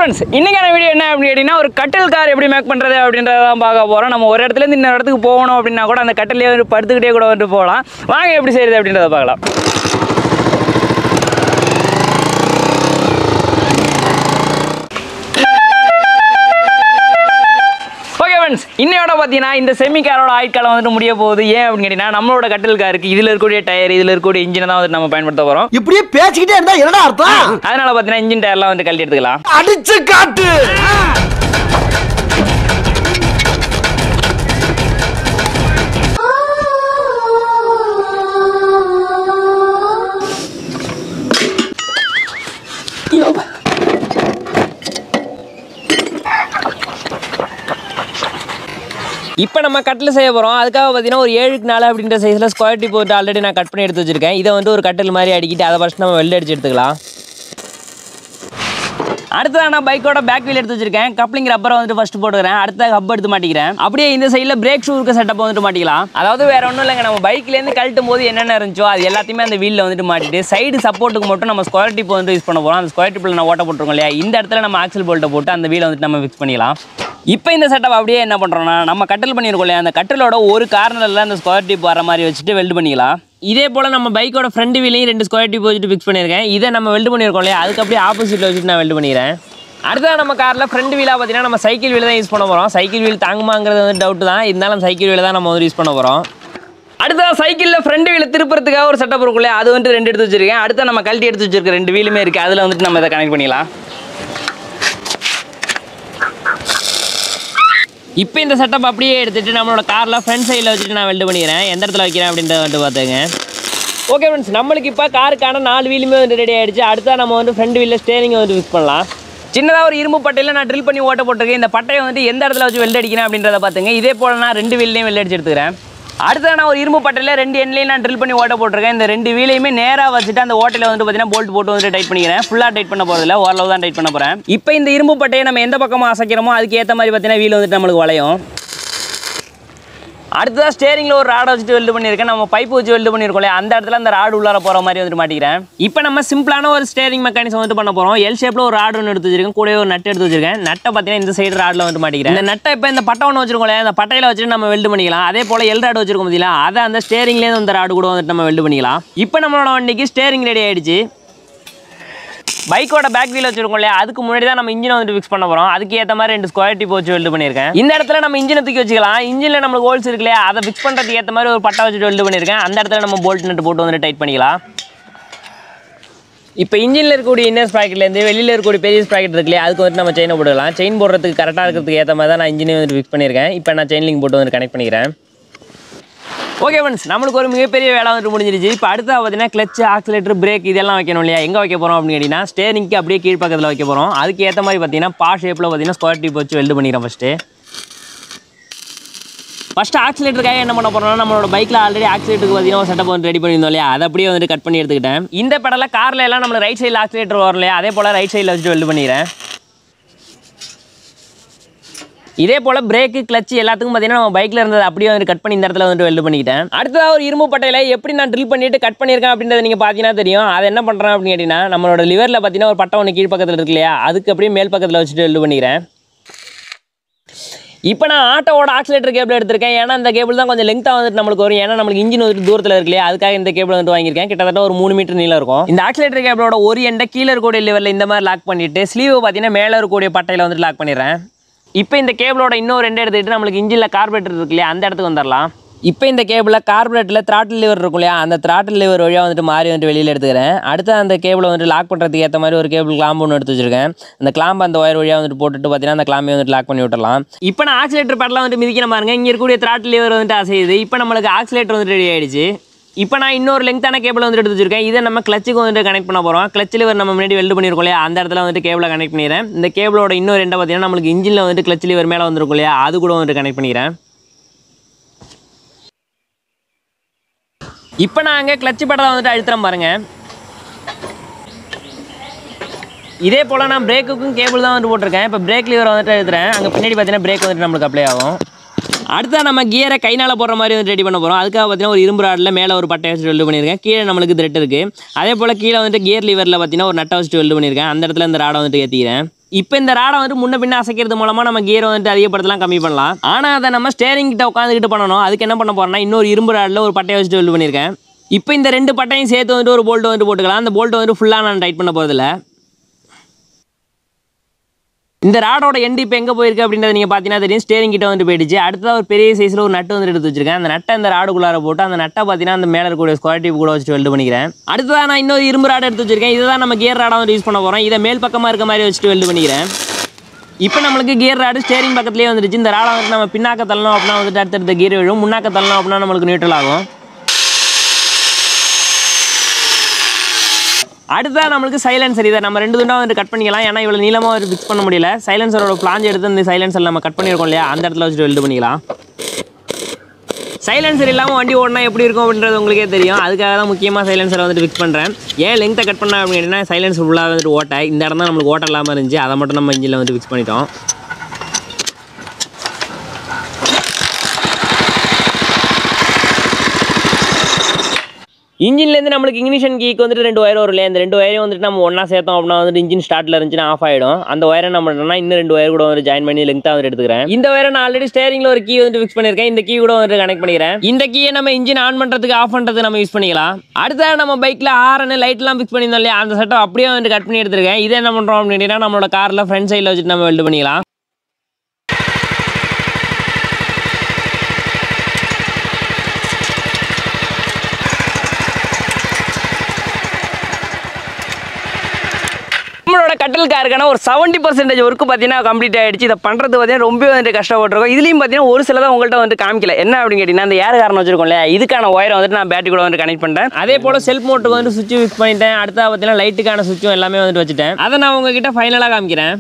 friends, இன்னைக்கான video என்ன அப்படினா ஒரு கட்டில் கார் எப்படி மேக் பண்றது அப்படின்றத தான் பார்க்க போறோம். நம்ம ஒரு இடத்துல இருந்து இன்னொரு இடத்துக்கு போகணும் அப்படினா கூட அந்த கட்டிலே வந்து படுத்துக்கிட்டே கூட வந்து போகலாம். வாங்க எப்படி செய்யறது அப்படின்றத பார்க்கலாம். இன்னையோட பார்த்தீங்கன்னா இந்த செமி காரோட ஆயுட்காலம் வந்துட்டு முடிய போகுது. ஏன் அப்படின்னு கேட்டீங்கன்னா நம்மளோட கட்டில் காருக்கு இதில் இருக்கக்கூடிய டயர் இதில் இருக்கக்கூடிய இன்ஜினை தான் வந்து நம்ம பயன்படுத்த போகிறோம். இப்படியே பேசிக்கிட்டே இருந்தா என்னடா அர்த்தம்? அதனால பார்த்தீங்கன்னா இன்ஜின் டயர்லாம் வந்து கழட்டி எடுத்துக்கலாம். அடிச்சு காட்டு. இப்போ நம்ம கட்டில் செய்ய போகிறோம். அதுக்காக பார்த்தீங்கன்னா ஒரு 7x4 அப்படின்ற சைஸில் ஸ்கொயர் டிப் போட்டு ஆல்ரெடி நான் கட் பண்ணி எடுத்து வச்சிருக்கேன். இதை வந்து ஒரு கட்டில் மாதிரி அடிக்கிட்டு அதை ஃபஸ்ட் நம்ம வெல்ட் அடிச்சு எடுத்துக்கலாம். அடுத்ததான் நான் பைக்கோட பேக் வீல் எடுத்து வச்சிருக்கேன். கப்ளிங் ரப்பரை வந்துட்டு ஃபஸ்ட்டு போட்டுக்கிறேன். அடுத்த ஹப் எடுத்து மாட்டிக்கிறேன். அப்படியே இந்த சைடில் பிரேக் ஷூ இருக்க செட்டப் வந்துட்டு மாட்டிக்கலாம். அதாவது வேற ஒன்றும் இல்லைங்க, நம்ம பைக்லேருந்து கழட்டும் போது என்னென்ன இருந்துச்சோ அது எல்லாத்தையுமே அந்த வீலில் வந்துட்டு மாட்டிட்டு சைடு சப்போர்ட்டுக்கு மட்டும் நம்ம ஸ்கொயர் டிப் வந்து யூஸ் பண்ண போகிறோம். அந்த ஸ்கொயர் டிப்பில் நான் ஓட்ட போட்டுருக்கோம் இல்லையா, இந்த இடத்துல நம்ம ஆக்சல் போல்ட்டை போட்டு அந்த வீலை வந்துட்டு நம்ம ஃபிக்ஸ் பண்ணிக்கலாம். இப்போ இந்த செட்டப் அப்படியே என்ன பண்ணுறோம்னா நம்ம கட்டில் பண்ணியிருக்கோம் இல்லையா, அந்த கட்டிலோட ஒரு கார்னரில் அந்த ஸ்கொயர் டிப் வர மாதிரி வச்சுட்டு வெல்ட் பண்ணிக்கலாம். இதே போல் நம்ம பைக்கோட ஃப்ரண்ட் வீலையும் 2 ஸ்கொயர் டிப் வச்சுட்டு ஃபிக்ஸ் பண்ணியிருக்கேன். இதை நம்ம வெல்ட் பண்ணியிருக்கோம் இல்லையா, அதுக்கு அப்படியே ஆப்போசிட்டில் வச்சுட்டு நான் வெல்ட் பண்ணிக்கிறேன். அடுத்ததான் நம்ம காரில் ஃப்ரண்ட் வீலாக பார்த்தீங்கன்னா நம்ம சைக்கிள் வீல் தான் யூஸ் பண்ண போகிறோம். சைக்கிள் வீல் தாங்குமாங்கிறது வந்து டவுட் தான், இருந்தாலும் சைக்கிள் வீலை தான் நம்ம வந்து யூஸ் பண்ண போகிறோம். அடுத்ததான் சைக்கிளில் ஃப்ரண்ட் வீலை திருப்புறதுக்காக ஒரு செட்டப் இருக்கும் இல்லையா, அது வந்து 2 எடுத்து வச்சிருக்கேன். அடுத்த நம்ம கழட்டி எடுத்து வச்சிருக்க 2 வீலுமே இருக்குது, அதில் வந்துட்டு நம்ம இதை கனெக்ட் பண்ணிக்கலாம். இப்போ இந்த செட்டப் அப்படியே எடுத்துகிட்டு நம்மளோட காரில் ஃப்ரண்ட் சைடில் வச்சுட்டு நான் வெல்ட் பண்ணிக்கிறேன். எந்த இடத்துல வைக்கிறேன் அப்படின்றத வந்து பார்த்துங்க. ஓகே ஃப்ரெண்ட்ஸ், நம்மளுக்கு இப்போ காருக்கான 4 வீலுமே வந்து ரெடி ஆகிடுச்சு. அடுத்தா நம்ம வந்து ஃப்ரண்ட் வீலில் ஸ்டேரிங்கை வந்து ஃபிக்ஸ் பண்ணலாம். சின்னதாக ஒரு இரும்பு பட்டையில் நான் ட்ரில் பண்ணி ஓட்ட போட்டிருக்கேன். இந்த பட்டையை வந்து எந்த இடத்துல வச்சு வெல்ட் அடிக்கிறேன் அப்படின்றத பார்த்துங்க. இதே போல் நான் 2 வீல்லையும் வெல்ட் அடிச்சு எடுத்துக்கிறேன். அடுத்தது நான் ஒரு இரும்பு பட்டையில் 2 எண்ட்லையும் நான் ட்ரில் பண்ணி ஓட்ட போட்டிருக்கேன். இந்த 2 வீலையுமே நேராக வச்சுட்டு அந்த ஓட்டையில் வந்து பார்த்தீங்கன்னா போல்ட் போட்டு வந்து டைட் பண்ணிக்கிறேன். ஃபுல்லாக டைட் பண்ண போகிறதில்ல, ஓரளவு தான் டைட் பண்ண போகிறேன். இப்போ இந்த இரும்பு பட்டையை நம்ம எந்த பக்கமாக அசைக்கிறோமோ அதுக்கு ஏற்ற மாதிரி பார்த்தீங்கன்னா வீல் வந்துட்டு நம்மளுக்கு வளையும். அடுத்ததான் ஸ்டேரிங்கில் ஒரு ராடை வச்சுட்டு வெல்ட் பண்ணியிருக்கேன். நம்ம பைப் வச்சு வெல்ட் பண்ணியிருக்கோம், அந்த இடத்துல அந்த ராடு உள்ளார போகிற மாதிரி வந்துட்டு மாட்டிக்கிறேன். இப்போ நம்ம சிம்பிளான ஒரு ஸ்டேரிங் மெக்கானிசம் வந்து பண்ண போகிறோம். எல் ஷேப்பில் ஒரு ராடு ஒன்று எடுத்து வச்சிருக்கேன், கூட ஒரு நட்டு எடுத்து வச்சிருக்கேன். நட்டை பார்த்தீங்கன்னா இந்த சைடு ராடில் வந்து மாட்டிக்கிறேன். இந்த நட்டை இப்போ இந்த பட்டை ஒன்று வச்சிருக்கோம், அந்த பட்டையில் வச்சுட்டு நம்ம வெல்ட் பண்ணிக்கலாம். அதே போல் எல் ராடு வச்சிருக்கோம் பார்த்தீங்களா, அதை அந்த ஸ்டேரிங்லேருந்து அந்த ராடு கூட வந்துட்டு நம்ம வெல்ட் பண்ணிக்கலாம். இப்போ நம்மளோட வண்டிக்கு ஸ்டேரிங் ரெடி ஆகிடுச்சு. பைக்கோட பேக் வீல் வச்சிருக்கோம் இல்லையா, அதுக்கு முன்னாடி தான் நம்ம இன்ஜினை வந்து ஃபிக்ஸ் பண்ண போகிறோம். அதுக்கு ஏற்ற மாதிரி 2 ஸ்கொயர் டிப் வச்சு வெல்ட் பண்ணியிருக்கேன். இந்த இடத்துல நம்ம இன்ஜினை தூக்கி வச்சுக்கலாம். இன்ஜினில் நம்மளுக்கு ஹோல்ஸ் இருக்கு இல்லையா, அதை ஃபிக்ஸ் பண்ணுறதுக்கு ஏற்ற மாதிரி ஒரு பட்டை வச்சுட்டு வெல்ட் பண்ணியிருக்கேன். அந்த இடத்துல நம்ம போல்ட் நட்டு போட்டு வந்து டைட் பண்ணிக்கலாம். இப்போ இன்ஜினில் இருக்கக்கூடிய இன்னர் ஸ்ப்ராக்கெட்லேருந்து வெளியில் இருக்கக்கூடிய பெரிய ஸ்ப்ராக்கெட் இருக்கு இல்லையா, அதுக்கு வந்து நம்ம செயினை போட்டுக்கலாம். செயின் போடுறதுக்கு கரெக்டாக இருக்கிறதுக்கு ஏற்ற மாதிரி தான் நான் இன்ஜினை வந்து ஃபிக்ஸ் பண்ணியிருக்கேன். இப்போ நான் செயின் லிங்க் போட்டு வந்து கனெக்ட் பண்ணிக்கிறேன். ஓகே ஃப்ரெண்ட்ஸ், நம்மளுக்கு ஒரு மிகப்பெரிய வேலை வந்துட்டு முடிஞ்சிருச்சு. இப்போ அடுத்து பார்த்தீங்கன்னா கிளச்சு, ஆக்சிலேட்டர், பிரேக் இதெல்லாம் வைக்கணும் இல்லையா. எங்கே வைக்க போகிறோம் அப்படின்னு கேட்டிங்கன்னா ஸ்டேரிங்க்கு அப்படியே கீழ் பக்கத்தில் வைக்க போகிறோம். அதுக்கு ஏற்ற மாதிரி பார்த்தீங்கன்னா ஷேப்பில் பார்த்தீங்கன்னா ஸ்கொயர் டிப் வச்சு வெல்ட் பண்ணிக்கிறேன். ஃபஸ்ட்டு ஆக்சிலேட்டருக்காக என்ன பண்ண போகிறோம்னா நம்மளோட பைக்கில் ஆல்ரெடி ஆக்சிலேட்டருக்கு பார்த்தீங்கன்னா ஒரு செட்டப் வந்து ரெடி பண்ணியிருந்தோம் இல்லையா, அதை அப்படியே வந்து கட் பண்ணி எடுத்துக்கிட்டேன். இந்த படத்தில் காரில் எல்லாம் நம்ம ரைட் சைடில் ஆக்சிலேட்டர் வரும் இல்லையா, அதே போல் ரைட் சைடில் வச்சுட்டு வெல்ட் பண்ணிக்கிறேன். இதே போல் பிரேக்கு, கிளச்சு எல்லாத்துக்கும் பார்த்தீங்கன்னா நம்ம பைக்கில் இருந்தது அப்படியே வந்து கட் பண்ணி இந்த இடத்துல வந்து வெல்ட் பண்ணிக்கிட்டேன். அடுத்ததாக ஒரு இரும்பு பட்டையில் எப்படி நான் ட்ரில் பண்ணிட்டு கட் பண்ணியிருக்கேன் அப்படின்றத நீங்கள் பார்த்தீங்கன்னா தெரியும். அதை என்ன பண்ணுறேன் அப்படின்னு கேட்டிங்கன்னா நம்மளோட லிவரில் பார்த்தீங்கன்னா ஒரு பட்டை ஒன்று கீழ் பக்கத்தில் இருக்கு இல்லையா, அதுக்கு அப்படியே மேல் பக்கத்தில் வச்சுட்டு வெல்ட் பண்ணிக்கிறேன். இப்போ நான் ஆட்டோவோட ஆக்சிலேட்டர் கேபிள் எடுத்திருக்கேன். ஏன்னா அந்த கேபிள் தான் கொஞ்சம் லெங்க்தாக வந்துட்டு நம்மளுக்கு வரும். ஏன்னா நம்மளுக்கு இன்ஜின் வந்துட்டு தூரத்தில் இருக்கு இல்லையா, அதுக்காக இந்த கேபிள் வந்து வாங்கியிருக்கேன். கிட்டத்தட்ட ஒரு 3 மீட்டர் நீளம் இருக்கும். இந்த ஆக்சிலேட்டர் கேபிளோட ஒரு எண்டை கீழே இருக்கக்கூடிய லிவரில் இந்த மாதிரி லாக் பண்ணிவிட்டு ஸ்லீவ் பார்த்தீங்கன்னா மேலே இருக்கக்கூடிய பட்டையில் வந்துட்டு லாக் பண்ணிடுறேன். இப்போ இந்த கேபிளோட இன்னும் 2 எடுத்துக்கிட்டு நம்மளுக்கு இன்ஜினில் கார்பரேட்டர் இருக்கு இல்லையா, அந்த இடத்துக்கு வந்துடலாம். இப்போ இந்த கேபிளில் கார்பரேட்டரில் த்ராட்டில் லிவர் இருக்கும் இல்லையா, அந்த த்ராட்டில் லிவர் வழியாக வந்துட்டு மாறி வந்துட்டு வெளியில் எடுத்துக்கிறேன். அடுத்து அந்த கேபிளை வந்துட்டு லாக் பண்ணுறதுக்கு ஏற்ற மாதிரி ஒரு கேபிள் கிளாம்பு ஒன்று எடுத்து வச்சிருக்கேன். அந்த கிளாம்பு அந்த ஒயர் வழியாக வந்துட்டு போட்டுட்டு பார்த்தீங்கன்னா அந்த கிளாம்பை வந்துட்டு லாக் பண்ணி விட்டுடலாம். இப்போ நான் ஆக்சிலேட்டர் பேடெலாம் வந்துட்டு மிதிக்கிற பாருங்க, இங்கே இருக்கக்கூடிய த்ராட்டில் லிவர் வந்துட்டு அசையுது. இப்போ நம்மளுக்கு ஆக்சிலேட்டர் வந்துட்டு ரெடி ஆகிடுச்சு. இப்போ நான் இன்னொரு லெங்கான கேபிள் வந்துட்டு எடுத்து வச்சிருக்கேன். இதை நம்ம கிளச்சுக்கு வந்துட்டு கனெக்ட் பண்ண போகிறோம். கிளச் லிவர் நம்ம முன்னாடி வெல்ட் பண்ணியிருக்கோம் இல்லையா, அந்த இடத்துல வந்துட்டு கேபிளை கனெக்ட் பண்ணிடுறேன். இந்த கேபிளோட இன்னொரு ரெண்டை பார்த்தீங்கன்னா நம்மளுக்கு இன்ஜினில் வந்துட்டு கிளச் லிவர் மேலே வந்துருக்கும் இல்லையா, அது கூட வந்துட்டு கனெக்ட் பண்ணிக்கிறேன். இப்போ நான் அங்கே கிளச்சு பட்டை வந்துட்டு அழுத்துறேன் பாருங்கள். இதே போல் நான் பிரேக்குக்கும் கேபிள் தான் வந்து போட்டிருக்கேன். இப்போ பிரேக் லிவர் வந்துட்டு அழுத்துறேன். அங்கே பின்னாடி பார்த்தீங்கன்னா பிரேக் வந்துட்டு நம்மளுக்கு அப்ளை ஆகும். அடுத்தா நம்ம கியரை கைனால் போடுற மாதிரி வந்து ரெடி பண்ண போகிறோம். அதுக்காக பார்த்தீங்கன்னா ஒரு இரும்பு ராடில் மேலே ஒரு பட்டை வச்சுட்டு வெல்ட் பண்ணியிருக்கேன். கீழே நம்மளுக்கு த்ரெட் இருக்குது. அதே போல் கீழே வந்துட்டு கியர் லிவரில் பார்த்தீங்கன்னா ஒரு நட்டை வச்சுட்டு வெல்ட் பண்ணியிருக்கேன். அந்த இடத்துல இந்த ராடை வந்துட்டு ஏற்றிக்கிறேன். இப்போ இந்த ராடை வந்து முன்ன பின்ன அசைக்கிறது மூலமாக நம்ம கியரை வந்துட்டு அதிகப்படுத்தலாம் கம்மி பண்ணலாம். ஆனால் அதை நம்ம ஸ்டேரிங் கிட்ட உட்காந்துக்கிட்டு பண்ணணும். அதுக்கு என்ன பண்ண போகிறோம்னா இன்னொரு இரும்பு ராடில் ஒரு பட்டையை வச்சுட்டு வெல்ட் பண்ணியிருக்கேன். இப்போ இந்த 2 பட்டையும் சேர்த்து வந்துட்டு ஒரு போல்ட்டு வந்துட்டு போட்டுக்கலாம். அந்த போல்ட்டை வந்துட்டு ஃபுல்லாக நான் டைட் பண்ண போகிறதில்ல. இந்த ராடோட எண்டு இப்போ எங்கே போயிருக்கு அப்படின்றத நீங்கள் பார்த்தீங்கன்னா தெரியும். ஸ்டேரிங் கிட்ட வந்து போயிடுச்சு. அடுத்ததாக ஒரு பெரிய சைஸில் ஒரு நட்டு வந்து எடுத்து வச்சிருக்கேன். அந்த நட்டை இந்த ராடுக்குள்ளார போட்டு அந்த நட்டை பார்த்தீங்கன்னா அந்த மேலே இருக்கக்கூடிய ஸ்கொயர் டியூப் கூட வச்சுட்டு வெல்ட் பண்ணிக்கிறேன். அடுத்ததாக நான் இன்னொரு இரும்பு ராடு எடுத்து வச்சிருக்கேன். இதை தான் நம்ம கியர் ராடை வந்து யூஸ் பண்ண போகிறோம். இதை மேல் பக்கமாக இருக்க மாதிரி வச்சுட்டு வெல்ட் பண்ணிக்கிறேன். இப்போ நம்மளுக்கு கியர் ராடு ஸ்டேரிங் பக்கத்துலேயே வந்துருச்சு. இந்த ராடை வந்து நம்ம பின்னாக்க தள்ளணும் அப்படின்னா வந்துட்டு அடுத்தடுத்த கியர் விழும். முன்னாக்க தள்ளணும் அப்படின்னா நம்மளுக்கு நியூட்ரல் ஆகும். அடுத்ததாக நம்மளுக்கு சைலன்சர். இதை நம்ம 2 துண்டாக வந்து கட் பண்ணிக்கலாம். ஏன்னா இவ்வளோ நீளமாக வந்து ஃபிக்ஸ் பண்ண முடியல. சைலன்சரோட பிளாஞ்ச் எடுத்து இந்த சைலன்சர் நம்ம கட் பண்ணியிருக்கோம் இல்லையா, அந்த இடத்துல வச்சுட்டு வெல்ட் பண்ணிக்கலாம். சைலன்சர் இல்லாமல் வண்டி ஓடினா எப்படி இருக்கும் அப்படின்றது உங்களுக்கே தெரியும். அதுக்காக தான் முக்கியமாக சைலன்சரை வந்துட்டு ஃபிக்ஸ் பண்ணுறேன். ஏன் லெங்த்தை கட் பண்ண அப்படின்னா சைலன்சர் ஃபுல்லாக வந்துட்டு ஓட்டை இந்த இடம் தான் நம்மளுக்கு ஓட்ட இல்லாமல் இருந்துச்சு. அதை மட்டும் நம்ம இன்ஜினில் வந்து ஃபிக்ஸ் பண்ணிட்டோம். இன்ஜின்லேருந்து நம்மளுக்கு இக்னிஷன் கீக்கு வந்துட்டு 2 ஒயர் வரும் இல்லையா, இந்த 2 ஒயரையும் வந்துட்டு நம்ம ஒன்றா சேர்த்தோம் அப்படின்னா வந்துட்டு இன்ஜின் ஸ்டார்ட்டில் இருந்துச்சுன்னா ஆஃப் ஆகிடும். அந்த ஒயரை நம்ம பண்ணோம்னா இன்னும் 2 ஒயர் கூட வந்து ஜாயின் பண்ணி லெங்த்தாக வந்து எடுத்துக்கிறேன். இந்த ஒயரை நான் ஆல்ரெடி ஸ்டேரிங்கில் ஒரு கீ வந்து ஃபிக்ஸ் பண்ணியிருக்கேன். இந்த கீ கூட வந்து கனெக்ட் பண்ணிக்கிறேன். இந்த கீயை நம்ம இன்ஜின் ஆன் பண்ணுறதுக்கு ஆஃப் பண்ணுறதுக்கு நம்ம யூஸ் பண்ணிக்கலாம். அடுத்தது நம்ம பைக்கில் ஹாரன் லைட்லாம் ஃபிக்ஸ் பண்ணியிருந்தோம் இல்லையா, அந்த செட்டை அப்படியே வந்து கட் பண்ணி எடுத்துருக்கேன். இதை என்ன பண்ணுறோம் அப்படின்னா நம்மளோட காரில் ஃப்ரண்ட் சைடில் வச்சுட்டு நம்ம வெல்ட் பண்ணிக்கலாம். நம்மளோட கட்டல் காருக்கான ஒரு 70% ஒர்க் பார்த்தீங்கன்னா கம்ப்ளீட் ஆகிடுச்சு. இதை பண்ணுறது பார்த்தீங்கன்னா ரொம்ப வந்துட்டு கஷ்டப்பட்டுருக்கோம். இதுலேயும் பார்த்தீங்கன்னா ஒரு சில தான் உங்கள்கிட்ட வந்து காமிக்கல. என்ன அப்படின்னு கேட்டிங்கன்னா அந்த ஏர் காரணம் வச்சிருக்கோம் இல்லையா, இதுக்கான ஒயரை வந்துட்டு நான் பேட்டரி கூட வந்து கனெக்ட் பண்ணிட்டேன். அதே போல் செல்ஃப் மோட்டருக்கு வந்து சுவிட்ச் ஃபிக்ஸ் பண்ணிட்டேன். அடுத்தது பார்த்தீங்கன்னா லைட்டுக்கான சுவிட்சும் எல்லாமே வந்துட்டு வச்சுட்டேன். அதை நான் உங்ககிட்ட ஃபைனலாக காமிக்கிறேன்.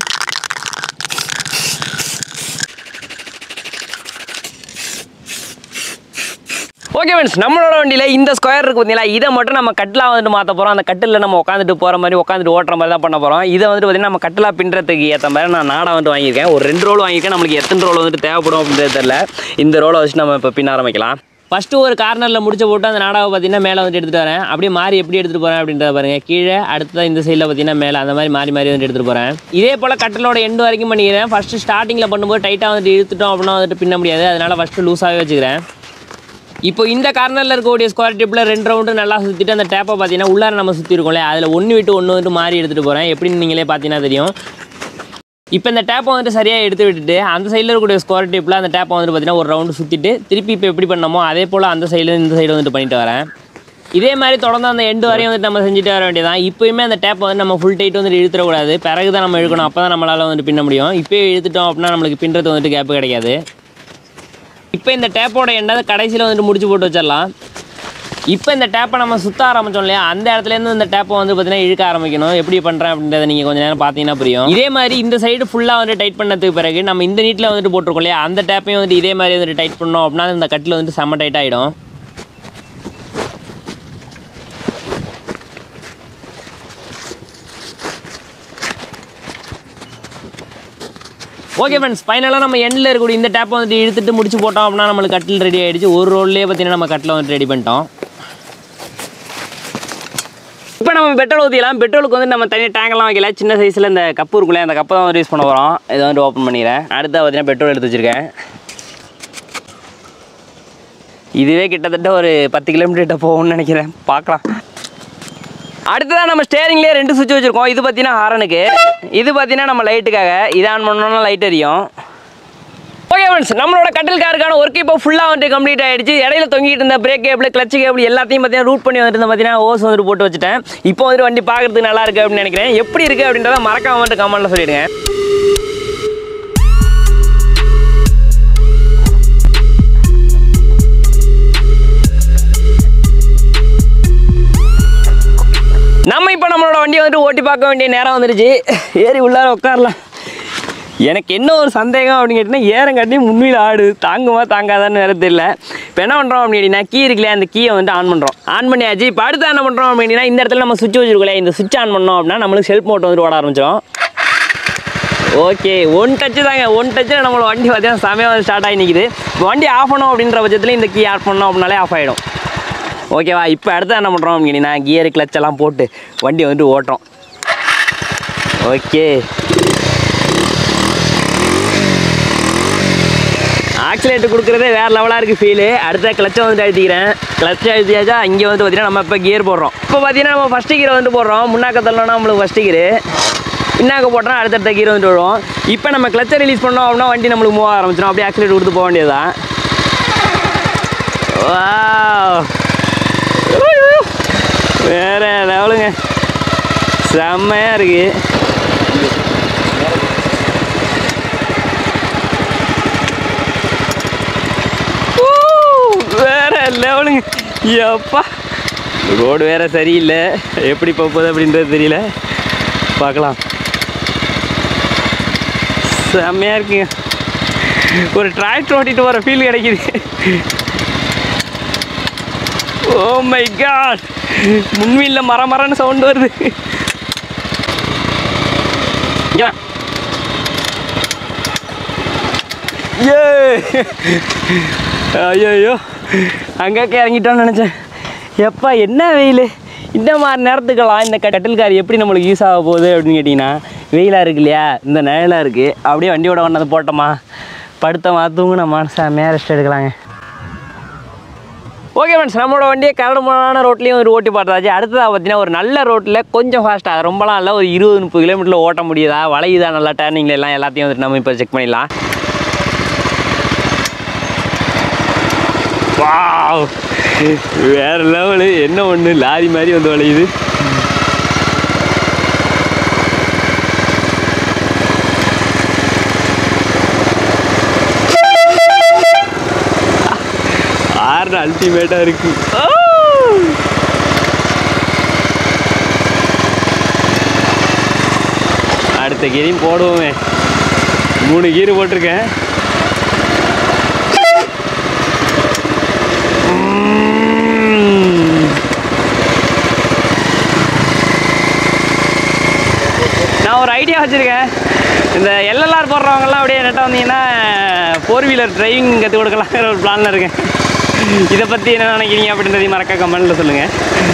ஓகே ஃப்ரெண்ட்ஸ், நம்மளோட வண்டியில் இந்த ஸ்கொயர் இருக்குது பார்த்தீங்களா, இதை மட்டும் நம்ம கட்டிலாக வந்துட்டு மாற்ற போகிறோம். அந்த கட்டில் நம்ம உட்காந்துட்டு போகிற மாதிரி உட்காந்துட்டு ஓட்டுற மாதிரி தான் பண்ண போகிறோம். இதை வந்துட்டு பார்த்தீங்கன்னா நம்ம கட்டிலாக பின்னுறதுக்கு ஏற்ற மாதிரி நான் நாடா வந்துட்டு வாங்கியிருக்கேன். ஒரு 2 ரோல் வாங்கியிருக்கேன். நம்மளுக்கு எத்தனை ரோல் வந்துட்டு தேவைப்படும் அப்படின்றது தெரியல. இந்த ரோலை வச்சு நம்ம இப்போ பின்ன ஆரம்பிக்கலாம். ஃபஸ்ட்டு ஒரு கார்னரில் முடிச்சு போட்டு அந்த நாடாவை பார்த்தீங்கன்னா மேலே வந்து எடுத்துகிட்டு வரேன். அப்படியே மாறி எப்படி எடுத்துகிட்டு போகிறேன் அப்படின்றத பாருங்கள். கீழே அடுத்ததான் இந்த சைடில் பார்த்தீங்கன்னா மேலே அந்த மாதிரி மாறி மாறி வந்து எடுத்துகிட்டு போகிறேன். இதே போல் கட்டிலோட எண்டு வரைக்கும் பண்ணிக்கிறேன். ஃபஸ்ட்டு ஸ்டார்டிங்கில் பண்ணும்போது டைட்டாக வந்துட்டு இழுத்துட்டோம் அப்படின்னா வந்துட்டு பின்ன முடியாது. அதனால் ஃபஸ்ட்டு லூஸாகவே வச்சுக்கிறேன். இப்போ இந்த கார்னரில் இருக்கக்கூடிய ஸ்கொயர் டிப்பில் 2 ரவுண்டு நல்லா சுற்றிட்டு அந்த டேப்பை பார்த்தீங்கன்னா உள்ளார நம்ம சுற்றி இருக்கோம்ல, அதில் 1 விட்டு 1 வந்துட்டு மாறி எடுத்துகிட்டு போகிறேன். எப்படின்னு நீங்களே பார்த்தீங்கன்னா தெரியும். இப்போ இந்த டேப்பை வந்துட்டு சரியாக எடுத்து விட்டுட்டு அந்த சைடில் இருக்கக்கூடிய ஸ்கொயர் டிப்பில் அந்த டேப்பை வந்துட்டு பார்த்தீங்கன்னா ஒரு ரவுண்டு சுற்றிட்டு திருப்பி இப்போ எப்படி பண்ணமோ அதே போல் அந்த சைடில் இந்த சைடு வந்துட்டு பண்ணிட்டு வரேன். இதே மாதிரி தொடர்ந்து அந்த எண்டு வரையும் வந்துட்டு நம்ம செஞ்சுட்டு வர வேண்டியதான். இப்போயுமே அந்த டேப்பை வந்து நம்ம ஃபுல் டைட் வந்துட்டு இழுத்துடக்கூடாது. பிறகு தான் நம்ம இழுக்கணும். அப்போ தான் நம்மளால் வந்துட்டு பின்ன முடியும். இப்போயே இழுத்துட்டோம் அப்படின்னா நம்மளுக்கு பின்னுறது வந்துட்டு கேப்பு கிடைக்காது. இப்போ இந்த டேப்போட எண்டை கடைசியில் வந்துட்டு முடிச்சு போட்டு வச்சிடலாம். இப்போ இந்த டேப்பை நம்ம சுற்ற ஆரம்பித்தோம் இல்லையா, அந்த இடத்துலேருந்து இந்த டேப்பை வந்து பார்த்தீங்கன்னா இழுக்க ஆரம்பிக்கணும். எப்படி பண்ணுறேன் அப்படின்றத நீங்கள் கொஞ்சம் நேரம் பார்த்தீங்கன்னா புரியும். இதே மாதிரி இந்த சைடு ஃபுல்லாக வந்து டைட் பண்ணதுக்கு பிறகு நம்ம இந்த நீட்டில் வந்துட்டு போட்டிருக்கோம் இல்லையா, அந்த டேப்பையும் வந்துட்டு இதே மாதிரி வந்துட்டு டைட் பண்ணோம் அப்படின்னா இந்த கட்டில் வந்துட்டு செம்ம டைட் ஆகிடும். ஓகே ஃப்ரெண்ட்ஸ், ஃபைனலாக நம்ம எண்டில் இருக்கக்கூடிய இந்த டேப்பை வந்துட்டு இழுத்துட்டு முடிச்சு போட்டோம் அப்படின்னா நம்மளுக்கு கட்டில் ரெடி ஆகிடுச்சு. ஒரு ரோல்லேயே பார்த்தீங்கன்னா நம்ம கட்டில் வந்துட்டு ரெடி பண்ணிட்டோம். இப்போ நம்ம பெட்ரோல் ஊற்றிக்கலாம். பெட்ரோலுக்கு வந்து நம்ம தனியாக டேங்கெல்லாம் வைக்கல. சின்ன சைஸில் இந்த கப்பு இருக்குல்ல, அந்த கப்பை தான் வந்து யூஸ் பண்ண போகிறோம். இதை வந்து ஓப்பன் பண்ணிக்கிறேன். அடுத்தது பார்த்தீங்கன்னா பெட்ரோல் எடுத்து வச்சுருக்கேன். இதுவே கிட்டத்தட்ட ஒரு 10 கிலோமீட்டர் போகும்னு நினைக்கிறேன். பார்க்கலாம். அடுத்ததான் நம்ம ஸ்டேரிங்லேயே 2 சுவிட்ச் வச்சுருக்கோம். இது பார்த்தீங்கன்னா ஹாரனுக்கு, இது பார்த்தீங்கன்னா நம்ம லைட்டுக்காக. இதை ஆன் பண்ணோன்னா லைட் எரியும். ஓகே ஃப்ரெண்ட்ஸ், நம்மளோட கட்டில் காருக்கான ஒர்க் இப்போ ஃபுல்லாக வந்துட்டு கம்ப்ளீட் ஆகிடுச்சு. இடையில தொங்கிட்டு இருந்த பிரேக் கேபிள், கிளச் கேபிள் எல்லாத்தையும் பார்த்தீங்கன்னா ரூட் பண்ணி வந்துட்டு பார்த்தீங்கன்னா ஓஸ் வந்துட்டு போட்டு வச்சுட்டேன். இப்போ வந்துட்டு வண்டி பார்க்குறதுக்கு நல்லா இருக்குது அப்படின்னு நினைக்கிறேன். எப்படி இருக்குது அப்படின்றத மறக்காம வந்துட்டு கமெண்ட்டில் சொல்லிடுங்க. நம்ம இப்போ நம்மளோட வண்டியை வந்துட்டு ஓட்டி பார்க்க வேண்டிய நேரம் வந்துருச்சு. ஏறி உள்ளார உட்காரலாம். எனக்கு என்ன ஒரு சந்தேகம் அப்படின்னு கேட்டிங்கன்னா, ஏறங்காட்டி முன்னில் ஆடு தாங்குமா தாங்காதான்னு வேறு தெரியல. இப்போ என்ன பண்ணுறோம் அப்படின்னா, கீ இருக்குல்லையா, அந்த கீயை வந்து ஆன் பண்ணுறோம். ஆன் பண்ணியாச்சு. இப்போ அடுத்து என்ன பண்ணுறோம் அப்படின்னா, இந்த இடத்துல நம்ம சுவிட்ச் வச்சுருக்கோம். இந்த சுவிட்ச் ஆன் பண்ணோம் அப்படின்னா நம்மளுக்கு செல்ஃப் மோட்டர் வந்துட்டு ஓட ஆரம்பிச்சிடும். ஓகே, 1 டச்சு தாங்க. 1 டச்சில் நம்மளோட வண்டி பார்த்தீங்கன்னா செமையாக வந்து ஸ்டார்ட் ஆகி நிற்கிது. இப்போ வண்டி ஆஃப் பண்ணோம் அப்படின்ற பட்சத்தில் இந்த கீ ஆஃப் பண்ணோம் அப்படின்னாலே ஆஃப் ஆகிடும். ஓகேவா? இப்போ அடுத்து என்ன பண்ணுறோம் அப்படின்னா, கியர் கிளச்செல்லாம் போட்டு வண்டி வந்துட்டு ஓட்டுறோம். ஓகே, ஆக்சிலேட்டர் கொடுக்குறதே வேறு லெவலாக இருக்குது ஃபீலு. அடுத்த கிளச்சை வந்துட்டு அழுத்திக்கிறேன். கிளச்சை அழுத்தியாச்சா இங்கே வந்து பார்த்தீங்கன்னா நம்ம இப்போ கியர் போடுறோம். இப்போ பார்த்தீங்கன்னா நம்ம ஃபஸ்ட்டு கீரை வந்துட்டு போடுறோம். முன்னாக்கத்தலாம் நம்மளுக்கு ஃபஸ்ட்டு கீரு, பின்னாக்க போட்டோம்னா அடுத்தடுத்த கீரை வந்துட்டு விடுவோம். இப்போ நம்ம கிளச்சை ரிலீஸ் பண்ணோம் அப்படின்னா வண்டி நம்மளுக்கு மூவ் ஆரம்பிச்சிடும். அப்படியே ஆக்சிலேட்டர் கொடுத்து போக வேண்டியதுதான். வேறு லெவலுங்க, செம்மையாக இருக்குது. வேறு லெவலுங்க. எப்பா ரோடு வேறு சரியில்லை, எப்படி போகுது அப்படின்றது தெரியல, பார்க்கலாம். செம்மையாக இருக்குங்க, ஒரு டிராக்டர் ஓட்டிட்டு வர ஃபீல் கிடைக்குது. ஓ மை காட், முன்வீலில் மரன்னு சவுண்டு வருது. ஏ ஐயோ அங்கே இறங்கிட்டோன்னு நினச்சேன். எப்பா என்ன வெயில், இந்த மாதிரி நேரத்துக்கெல்லாம் இந்த கட்டில் கார் எப்படி நம்மளுக்கு யூஸ் ஆக போகுது அப்படின்னு கேட்டிங்கன்னா, வெயிலாக இருக்கு இல்லையா, இந்த நிழலாக இருக்குது, அப்படியே வண்டியோட கொண்டாந்து போட்டோமா, படுத்தோமா, தூங்கினோமா, செம்மையாக ரெஸ்ட் எடுக்கலாங்க. ஓகே ஃப்ரெண்ட்ஸ், நம்மளோட வண்டியை கரடுமுரடான ரோட்லேயும் ஒரு ஓட்டி பார்த்தாச்சு. அடுத்ததாக பார்த்தீங்கன்னா ஒரு நல்ல ரோட்டில் கொஞ்சம் ஃபாஸ்ட்டாக, ரொம்பலாம் இல்லை, ஒரு 20-30 கிலோமீட்டரில் ஓட்ட முடியுதா, வளையுதா, நல்லா டர்னிங்கில் எல்லாம் எல்லாத்தையும் வந்துட்டு நம்ம இப்போ செக் பண்ணிடலாம். வாவ், வேறு லெவலு. என்ன ஒன்று லாரி மாதிரி வந்து வளையுது. ஆறு அல்டிமேட்டாக இருக்கு. அடுத்த கீரையும் போடுவோமே, 3 கீரை போட்டிருக்கேன். நான் ஒரு ஐடியா வச்சுருக்கேன், இந்த எல்எல்ஆர் போடுறவங்கலாம் அப்படியே நெட்டாக வந்தீங்கன்னா 4 வீலர் டிரைவிங் கற்றுக் கொடுக்கலாங்கிற ஒரு பிளானில் இருக்கேன். இதை பற்றி என்ன நினைக்கிறீங்க அப்படின்றதையும் மறக்க கமெண்ட்டில் சொல்லுங்கள்.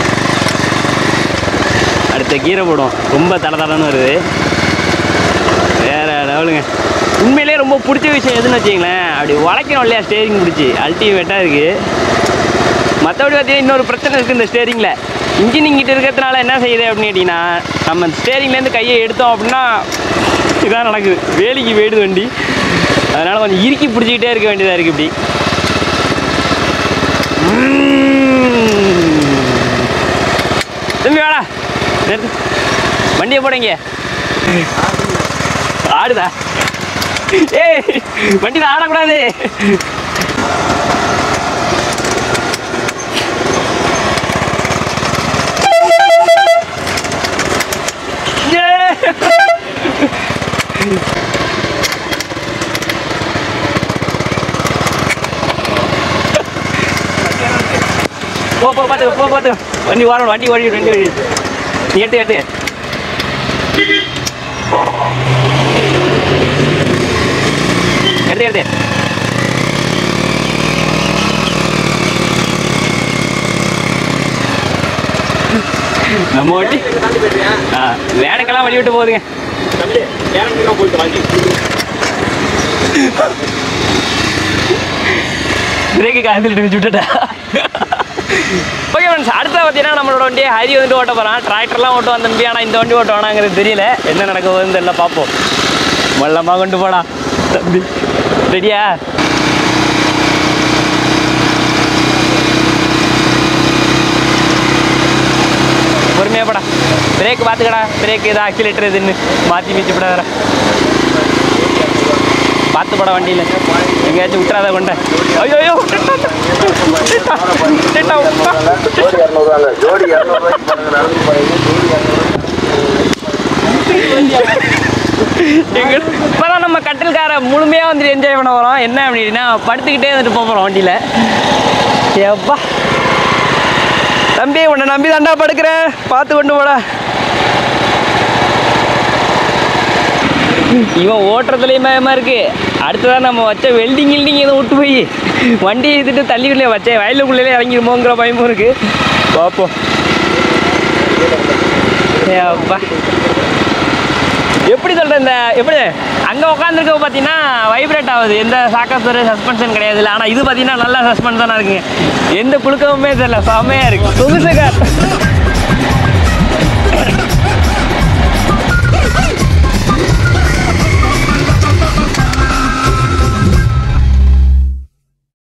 அடுத்த கீரை போடுவோம், ரொம்ப தடன்னு வருது, வேறு லெவலுங்க. உண்மையிலே ரொம்ப பிடிச்ச விஷயம் எதுன்னு வச்சிங்களேன், அப்படி வளைக்கணும் இல்லையா ஸ்டேரிங் பிடிச்சி, அல்டிமேட்டாக இருக்குது. மற்றபடி பார்த்தீங்கன்னா இன்னொரு பிரச்சனை இருக்குது இந்த ஸ்டேரிங்கில். இன்ஜின் இங்கிட்ட இருக்கிறதுனால என்ன செய்யுது அப்படின்னு கேட்டிங்கன்னா, நம்ம ஸ்டேரிங்லேருந்து கையை எடுத்தோம் அப்படின்னா இதான் நடக்குது, வேலிக்கு போயிடுது வண்டி. அதனால் கொஞ்சம் இறுக்கி பிடிச்சிக்கிட்டே இருக்க வேண்டியதாக இருக்குது. இப்படி தம்பி வாடா, வண்டியை போடுங்க. ஆடுதா? ஏய், வண்டியில் ஆடக்கூடாது. பார்த்து வண்டி வரணும், வண்டி ஓடி நீ எட்டு நம்ம வண்டி வேலைக்கெல்லாம் வழி விட்டு போகுதுங்க. பிரேக்கு காய்ச்சல் வச்சு விட்டுட்டா. ஓகே ஃப்ரெண்ட்ஸ், அடுத்த பார்த்தீங்கன்னா நம்மளோட வண்டியை ஹரி வந்துட்டு ஓட்ட போகிறான். டிராக்டர்லாம் ஓட்டு வந்த தம்பி, ஆனால் இந்த வண்டி ஓட்ட வேணாங்கிறது தெரியல, என்ன நடக்க போகுதுன்னு தெரியல, பார்ப்போம். மல்லமாக கொண்டு போடா தம்பி, ரெடியா? பொறுமையாக போடா, பிரேக் பார்த்துக்கடா, பிரேக் இது ஆக்சிலேட்டர் இதுன்னு மாற்றி மிச்சு போட வேற பார்த்து போட வண்டியில், எங்கேயாச்சும் விட்டுறாத கொண்ட. ஐயோ இப்போதான் நம்ம கட்டில்காரை முழுமையாக வந்துட்டு என்ஜாய் பண்ண போகிறோம். என்ன அப்படின்னா படுத்துக்கிட்டே வந்துட்டு போகிறோம் வண்டியில். எப்பா தம்பி, உன்னை நம்பி தாண்டா படுக்கிறேன், பார்த்து கொண்டு போடா. இவன் ஓட்டுறதுலேயும் பயமாக இருக்குது. அடுத்ததான் நம்ம வச்ச வெல்டிங் எதுவும் விட்டு போய் வண்டி எடுத்துட்டு தள்ளிக்குள்ளே வச்சேன் வயலுக்குள்ளே இறங்கிடுமோங்கிற பயமும் இருக்குது. பார்ப்போம். அப்பா எப்படி சொல்கிறேன் இந்த எப்படி அங்கே உட்காந்துருக்க பார்த்தீங்கன்னா வைப்ரேட் ஆகுது, எந்த சாக்கஸ்தர் சஸ்பென்ஷன் கிடையாது. ஆனால் இது பார்த்தீங்கன்னா நல்லா சஸ்பென்ஷனாக இருக்குங்க, எந்த குழுக்கமுமே தெரியல, செம்மையாக இருக்குது. சொகுசு கார்